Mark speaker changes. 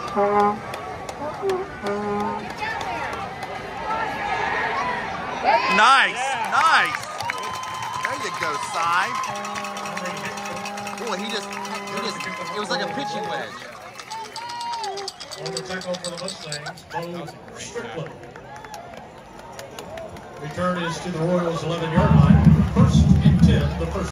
Speaker 1: Nice, nice. There you go, Cy. Boy, it was like a pitching wedge.
Speaker 2: On the tackle for the Mustangs, Bo Strickland. Return is to the Royals' 11-yard line. First and 10, the first.